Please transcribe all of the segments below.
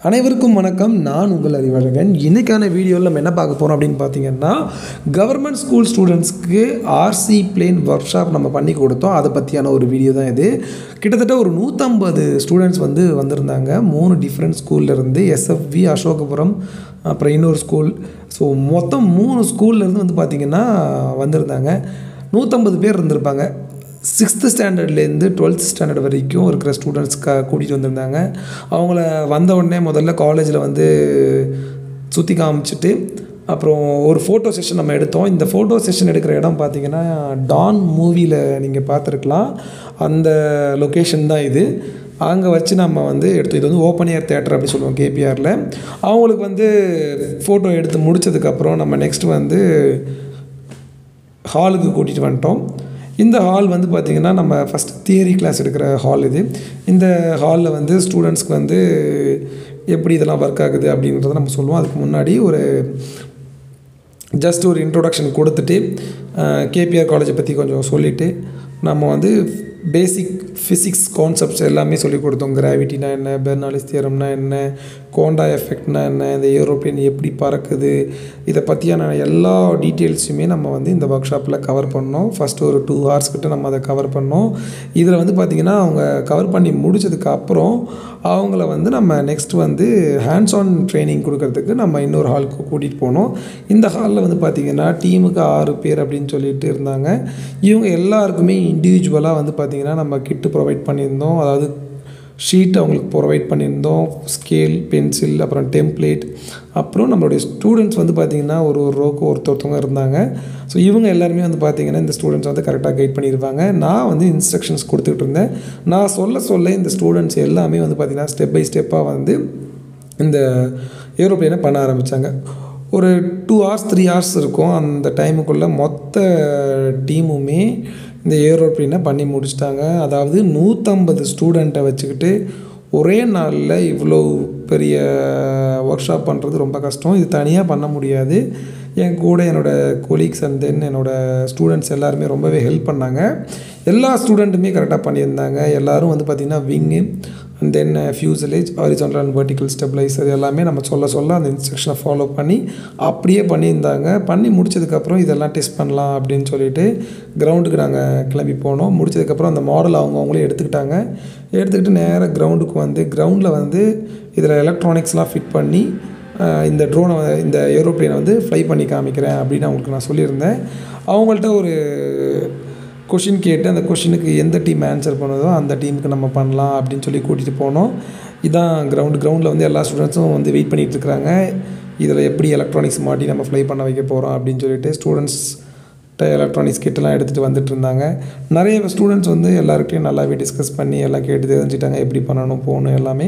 அனைவருக்கும் வணக்கம். நான் உங்கள் அறிவழகன். இன்றைக்கான வீடியோவில் நம்ம என்ன பார்க்க போகிறோம் அப்படின்னு பார்த்தீங்கன்னா, கவர்மெண்ட் ஸ்கூல் ஸ்டூடெண்ட்ஸ்க்கு ஆர்சி பிளேன் ஒர்க் ஷாப் நம்ம பண்ணி கொடுத்தோம். அதை பற்றியான ஒரு வீடியோ தான் இது. கிட்டத்தட்ட ஒரு 150 ஸ்டூடெண்ட்ஸ் வந்திருந்தாங்க. 3 டிஃப்ரெண்ட் ஸ்கூல்லேருந்து எஸ்எஃப்பி, அசோகபுரம், அப்புறம் இன்னொரு ஸ்கூல். ஸோ மொத்தம் 3 ஸ்கூல்லேருந்து பார்த்திங்கன்னா வந்திருந்தாங்க. 150 பேர் இருந்திருப்பாங்க. 6th ஸ்டாண்டர்ட்லேருந்து 12th ஸ்டாண்டர்ட் வரைக்கும் இருக்கிற ஸ்டூடெண்ட்ஸ் கூட்டிகிட்டு வந்திருந்தாங்க. அவங்கள வந்த உடனே முதல்ல காலேஜில் சுற்றி காமிச்சிட்டு அப்புறம் ஒரு ஃபோட்டோ செஷன் நம்ம எடுத்தோம். இந்த ஃபோட்டோ செஷன் எடுக்கிற இடம் பார்த்திங்கன்னா டான் மூவியில் நீங்கள் பார்த்துருக்கலாம். அந்த லொக்கேஷன் தான் இது. அங்கே வச்சு நம்ம எடுத்தோம். இது ஓப்பன் ஏர் தேட்டர் அப்படி சொல்லுவோம் கேபிஆரில். அவங்களுக்கு ஃபோட்டோ எடுத்து முடித்ததுக்கப்புறம் நம்ம நெக்ஸ்ட் ஹாலுக்கு கூட்டிகிட்டு வந்துட்டோம். இந்த ஹால் பார்த்திங்கன்னா நம்ம ஃபஸ்ட் தியரி கிளாஸ் எடுக்கிற ஹால் இது. இந்த ஹாலில் ஸ்டூடெண்ட்ஸ்க்கு எப்படி இதெல்லாம் ஒர்க் ஆகுது அப்படின்றத நம்ம சொல்லுவோம். அதுக்கு முன்னாடி ஜஸ்ட் ஒரு இன்ட்ரோடக்ஷன் கொடுத்துட்டு கேபிஆர் காலேஜை பற்றி கொஞ்சம் சொல்லிவிட்டு நம்ம பேசிக் ஃபிசிக்ஸ் கான்செப்ட்ஸ் எல்லாமே சொல்லிக் கொடுத்தோம். கிராவிட்டினா என்ன, பெர்னாலிஸ் தியரம்னா என்ன, கோண்டா எஃபெக்ட்னா என்ன, இந்த ஏரோப்ளேன் எப்படி பறக்குது, இதை பற்றியான எல்லா டீட்டெயில்ஸுமே நம்ம இந்த ஒர்க் ஷாப்பில் கவர் பண்ணோம். ஃபஸ்ட்டு ஒரு 2 hours கிட்ட நம்ம அதை கவர் பண்ணோம். இதில் பார்த்திங்கன்னா அவங்க கவர் பண்ணி முடித்ததுக்கப்புறம் அவங்கள நம்ம நெக்ஸ்ட் ஹேண்ட்ஸ் ஆன் ட்ரைனிங் கொடுக்கறதுக்கு நம்ம இன்னொரு ஹாலுக்கு கூட்டிகிட்டு போனோம். இந்த ஹாலில் பார்த்திங்கன்னா டீமுக்கு 6 பேர் அப்படின்னு சொல்லிட்டு இருந்தாங்க. இவங்க எல்லாருக்குமே இண்டிவிஜுவலாக பார்த்திங்கன்னா நம்ம கிட்டு ப்ரொவைட் பண்ணியிருந்தோம். அதாவது ஷீட் அவங்களுக்கு ப்ரொவைட் பண்ணியிருந்தோம், ஸ்கேல், பென்சில், அப்புறம் டெம்ப்ளேட். அப்புறம் நம்மளுடைய ஸ்டூடெண்ட்ஸ் பார்த்திங்கன்னா ஒரு ரோக்கு ஒருத்தவங்க இருந்தாங்க. ஸோ இவங்க எல்லாருமே பார்த்திங்கன்னா இந்த ஸ்டூடெண்ட்ஸ் கரெக்டாக கைட் பண்ணியிருப்பாங்க. நான் இன்ஸ்ட்ரக்ஷன்ஸ் கொடுத்துக்கிட்டு இருந்தேன். நான் சொல்ல இந்த ஸ்டூடெண்ட்ஸ் எல்லாமே பார்த்திங்கன்னா ஸ்டெப் பை ஸ்டெப்பாக இந்த ஏரோப்ளேனை பண்ண ஆரம்பித்தாங்க. ஒரு 2 hours 3 hours இருக்கும். அந்த டைமுக்குள்ளே மொத்த டீமுமே இந்த ஏரோப்ளேனை பண்ணி முடிச்சிட்டாங்க. அதாவது 150 ஸ்டூடெண்ட்டை வச்சுக்கிட்டு ஒரே நாளில் இவ்வளோ பெரிய ஒர்க் ஷாப் பண்ணுறது ரொம்ப கஷ்டம். இது தனியாக பண்ண முடியாது. என் கூட என்னோடய கொலீக்ஸ் அண்ட் தென் என்னோடய ஸ்டூடெண்ட்ஸ் எல்லாருமே ரொம்பவே ஹெல்ப் பண்ணாங்க. எல்லா ஸ்டூடெண்ட்டுமே கரெக்டாக பண்ணியிருந்தாங்க. எல்லோரும் பார்த்திங்கன்னா wing and then fuselage, horizontal and vertical stabiliser எல்லாமே நம்ம சொல்ல அந்த இன்ஸ்ட்ரக்ஷனை ஃபாலோ பண்ணி அப்படியே பண்ணியிருந்தாங்க. பண்ணி முடிச்சதுக்கப்புறம் இதெல்லாம் டெஸ்ட் பண்ணலாம் அப்படின்னு சொல்லிட்டு கிரவுண்டுக்கு நாங்கள் கிளம்பி போனோம். முடிச்சதுக்கப்புறம் அந்த மாடல் அவங்களே எடுத்துக்கிட்டாங்க. எடுத்துக்கிட்டு நேராக கிரவுண்டுக்கு கிரவுண்டில் இதில் எலக்ட்ரானிக்ஸ்லாம் ஃபிட் பண்ணி இந்த ட்ரோனை இந்த ஏரோப்ளேனை ஃப்ளை பண்ணி காமிக்கிறேன் அப்படின்னு அவங்களுக்கு நான் சொல்லியிருந்தேன். அவங்கள்ட்ட ஒரு கொஷின் கேட்டு அந்த கொஷினுக்கு எந்த டீம் ஆன்சர் பண்ணுதோ அந்த டீமுக்கு நம்ம பண்ணலாம் அப்படின்னு சொல்லி கூட்டிகிட்டு போனோம். இதான் கிரவுண்டில் எல்லா ஸ்டூடெண்ட்ஸும் வெயிட் பண்ணிகிட்ருக்குறாங்க. இதில் எப்படி எலக்ட்ரானிக்ஸ் மாட்டி நம்ம ஃப்ளை பண்ண வைக்க போகிறோம் அப்படின்னு சொல்லிட்டு ஸ்டூடெண்ட்ஸ்கிட்ட எலக்ட்ரானிக்ஸ் கிட்டலாம் எடுத்துகிட்டு வந்துட்டு இருந்தாங்க. நிறைய ஸ்டூடெண்ட்ஸ் எல்லாருக்கிட்டையும் நல்லாவே டிஸ்கஸ் பண்ணி எல்லாம் கேட்டு தெரிஞ்சுட்டாங்க எப்படி பண்ணணும் போகணும் எல்லாமே.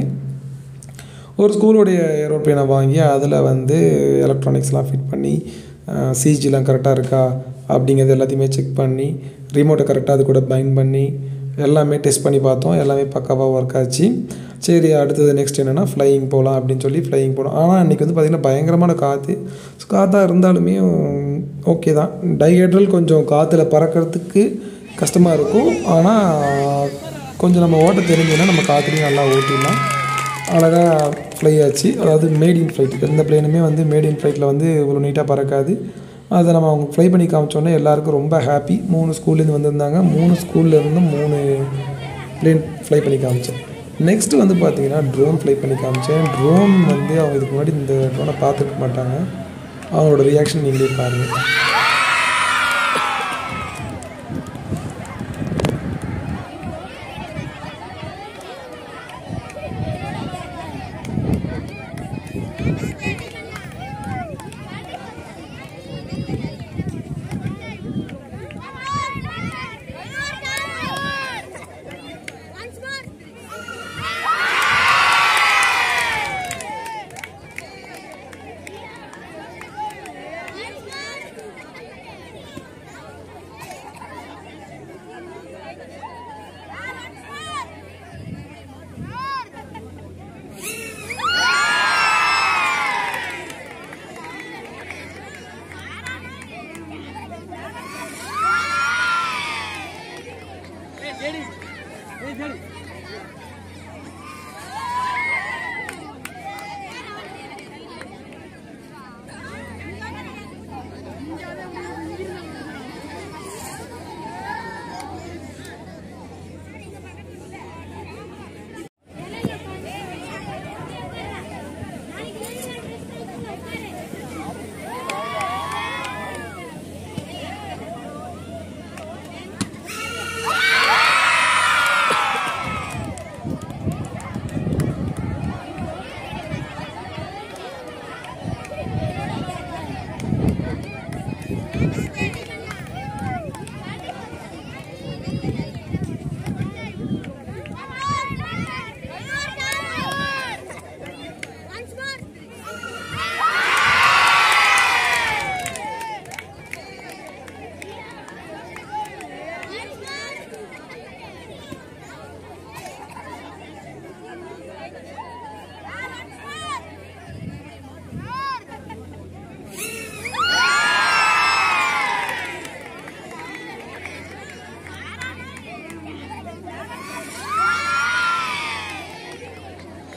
ஒரு ஸ்கூலுடைய ஏரோப்ளேனை வாங்கி அதில் எலக்ட்ரானிக்ஸ்லாம் ஃபிட் பண்ணி சிஜிலாம் கரெக்டாக இருக்கா அப்படிங்கிறது எல்லாத்தையுமே செக் பண்ணி ரிமோட்டை கரெக்டாக அது கூட பைண்ட் பண்ணி எல்லாமே டெஸ்ட் பண்ணி பார்த்தோம். எல்லாமே பக்காவாக ஒர்க் ஆச்சு. சரி, அடுத்தது நெக்ஸ்ட் என்னென்னா ஃப்ளையிங் போகலாம் அப்படின்னு சொல்லி ஃப்ளையிங் போனோம். ஆனால் அன்றைக்கி பார்த்திங்கன்னா பயங்கரமான காற்றாக இருந்தாலுமே ஓகே தான். டைஹெட்ரல் கொஞ்சம் காற்றுல பறக்கிறதுக்கு கஷ்டமாக இருக்கும். ஆனால் கொஞ்சம் நம்ம ஓட்ட தெரிஞ்சுன்னா நம்ம காற்றுலையும் நல்லா ஓட்டிடலாம். அழகாக ஃப்ளை ஆச்சு. அதாவது மேட் இன் ஃப்ளைட். எந்த பிளேனுமே மேட் இன் ஃப்ளைட்டில் இவ்வளோ நீட்டாக பறக்காது. அதை நம்ம அவங்க ஃப்ளை பண்ணி காமிச்சோன்னே எல்லாேருக்கும் ரொம்ப ஹாப்பி. 3 ஸ்கூல்லேருந்து வந்திருந்தாங்க. 3 ஸ்கூல்லேருந்து 3 பிளேன் ஃப்ளை பண்ணி காமிச்சேன். நெக்ஸ்ட்டு பார்த்திங்கன்னா ட்ரோன் ஃப்ளை பண்ணி காமிச்சேன். ட்ரோன் அவங்க இதுக்கு முன்னாடி இந்த ட்ரோனை பார்த்துருக்க மாட்டாங்க. அவங்களோட ரியாக்ஷன் நீங்களே பாருங்கள்.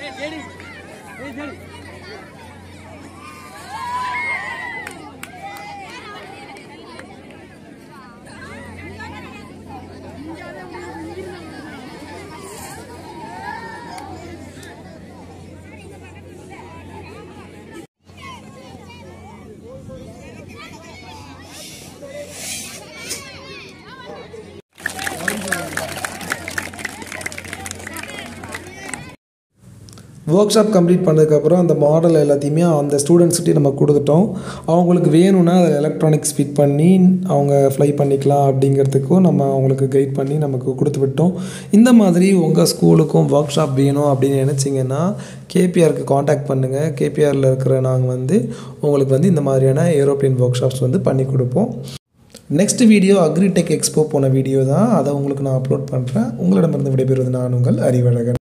ஒர்க் ஷாப் கம்ப்ளீட் பண்ணதுக்கப்புறம் அந்த மாடல் எல்லாத்தையுமே அந்த ஸ்டூடெண்ட்ஸ்கிட்டே நம்ம கொடுத்துட்டோம். அவங்களுக்கு வேணும்னா அதை எலக்ட்ரானிக்ஸ் ஃபிட் பண்ணி அவங்க ஃப்ளை பண்ணிக்கலாம் அப்படிங்கிறதுக்கும் நம்ம அவங்களுக்கு கைட் பண்ணி நமக்கு கொடுத்து விட்டோம். இந்த மாதிரி உங்கள் ஸ்கூலுக்கும் ஒர்க் ஷாப் வேணும் அப்படின்னு நினச்சிங்கன்னா கேபிஆருக்கு காண்டாக்ட் பண்ணுங்கள். கேபிஆரில் இருக்கிற நாங்கள் வந்து உங்களுக்கு வந்து இந்த மாதிரியான ஏரோப்ளேன் ஒர்க் ஷாப்ஸ் வந்து பண்ணி கொடுப்போம். நெக்ஸ்ட் வீடியோ அக்ரிடெக் எக்ஸ்போ போன வீடியோ தான், அதை உங்களுக்கு நான் அப்லோட் பண்ணுறேன். உங்களிடமிருந்து விடைபெறுவது நான் உங்கள் அறிவழகன்.